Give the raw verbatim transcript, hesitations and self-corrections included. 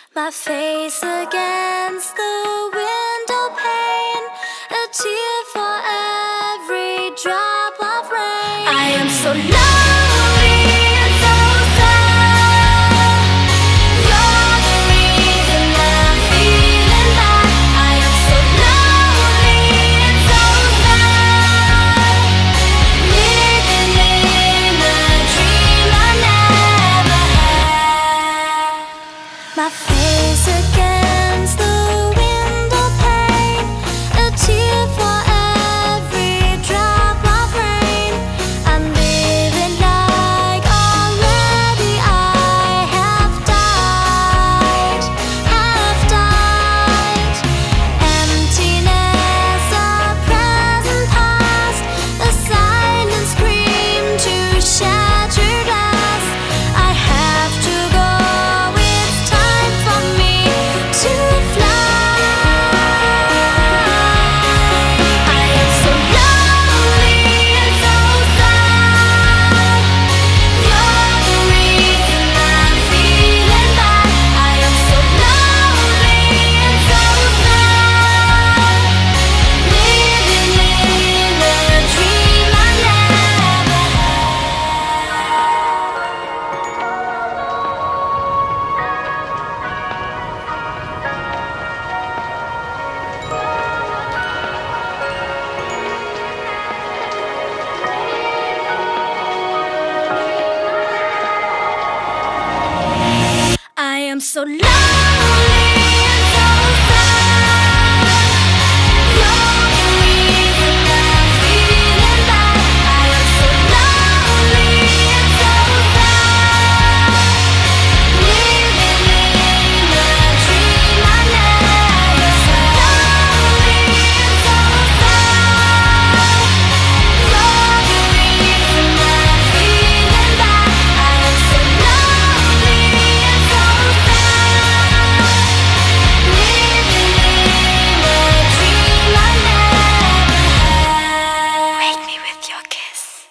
My face against the window pane, a tear for every drop of rain. I am so lonely and so sad. You're the reason I'm feeling bad. I am so lonely and so sad, living in a dream I never had. My face against the window pane, a tear for every drop of rain. I'm living like already I have died, have died. Emptiness, a present past, a silent scream to shatter glass. I have to go, it's time for me to fly. I am so lonely and so sad. You're the reason I'm feeling bad. I am so lonely and so sad, living in a dream I never I am so lonely.